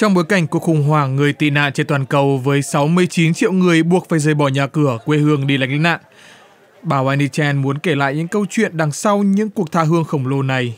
Trong bối cảnh cuộc khủng hoảng người tị nạn trên toàn cầu với 69 triệu người buộc phải rời bỏ nhà cửa, quê hương đi lánh nạn, bà Wendy Chan muốn kể lại những câu chuyện đằng sau những cuộc tha hương khổng lồ này.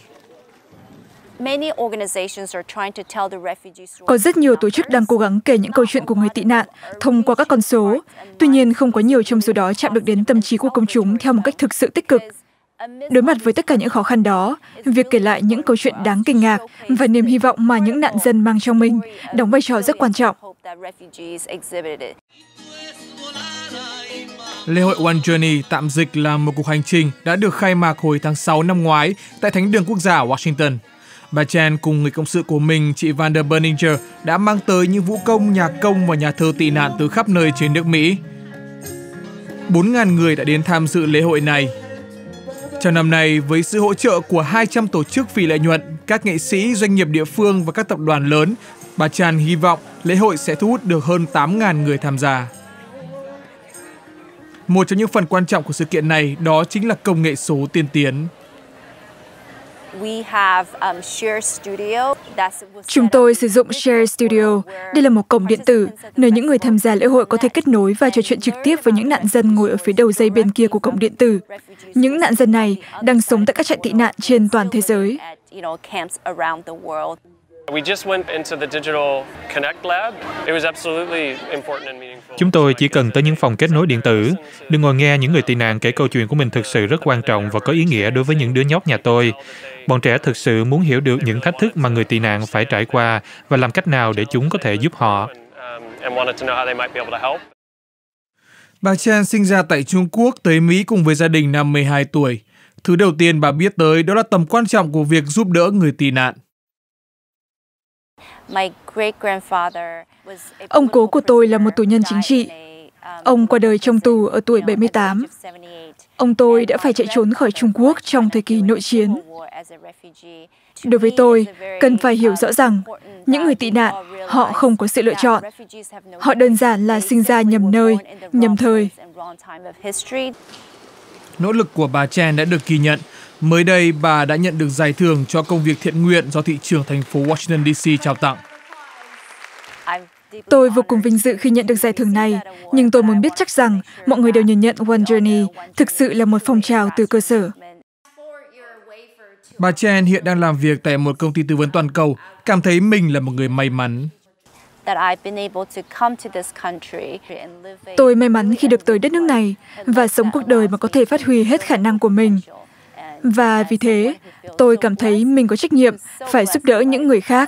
Có rất nhiều tổ chức đang cố gắng kể những câu chuyện của người tị nạn thông qua các con số. Tuy nhiên, không có nhiều trong số đó chạm được đến tâm trí của công chúng theo một cách thực sự tích cực. Đối mặt với tất cả những khó khăn đó, việc kể lại những câu chuyện đáng kinh ngạc và niềm hy vọng mà những nạn dân mang trong mình đóng vai trò rất quan trọng. Lễ hội One Journey, tạm dịch là một cuộc hành trình, đã được khai mạc hồi tháng 6 năm ngoái tại Thánh đường Quốc gia Washington. Bà Chan cùng người cộng sự của mình, chị Vanda Berninger, đã mang tới những vũ công, nhạc công và nhà thơ tị nạn từ khắp nơi trên nước Mỹ. 4.000 người đã đến tham dự lễ hội này. Trong năm nay, với sự hỗ trợ của 200 tổ chức phi lợi nhuận, các nghệ sĩ, doanh nghiệp địa phương và các tập đoàn lớn, bà Chan hy vọng lễ hội sẽ thu hút được hơn 8.000 người tham gia. Một trong những phần quan trọng của sự kiện này đó chính là công nghệ số tiên tiến. Chúng tôi sử dụng Share Studio. Đây là một cổng điện tử, nơi những người tham gia lễ hội có thể kết nối và trò chuyện trực tiếp với những nạn dân ngồi ở phía đầu dây bên kia của cổng điện tử. Những nạn dân này đang sống tại các trại tị nạn trên toàn thế giới. Chúng tôi chỉ cần tới những phòng kết nối điện tử. Đừng ngồi nghe những người tị nạn kể câu chuyện của mình thực sự rất quan trọng và có ý nghĩa đối với những đứa nhóc nhà tôi. Bọn trẻ thực sự muốn hiểu được những thách thức mà người tị nạn phải trải qua và làm cách nào để chúng có thể giúp họ. Bà Chan sinh ra tại Trung Quốc, tới Mỹ cùng với gia đình năm 12 tuổi. Thứ đầu tiên bà biết tới đó là tầm quan trọng của việc giúp đỡ người tị nạn. Ông cố của tôi là một tù nhân chính trị. Ông qua đời trong tù ở tuổi 78. Ông tôi đã phải chạy trốn khỏi Trung Quốc trong thời kỳ nội chiến. Đối với tôi, cần phải hiểu rõ rằng những người tị nạn, họ không có sự lựa chọn. Họ đơn giản là sinh ra nhầm nơi, nhầm thời. Nỗ lực của bà Chan đã được ghi nhận. Mới đây, bà đã nhận được giải thưởng cho công việc thiện nguyện do thị trưởng thành phố Washington DC trao tặng. Tôi vô cùng vinh dự khi nhận được giải thưởng này, nhưng tôi muốn biết chắc rằng mọi người đều nhìn nhận One Journey thực sự là một phong trào từ cơ sở. Bà Chan hiện đang làm việc tại một công ty tư vấn toàn cầu, cảm thấy mình là một người may mắn. Tôi may mắn khi được tới đất nước này và sống cuộc đời mà có thể phát huy hết khả năng của mình. Và vì thế, tôi cảm thấy mình có trách nhiệm phải giúp đỡ những người khác.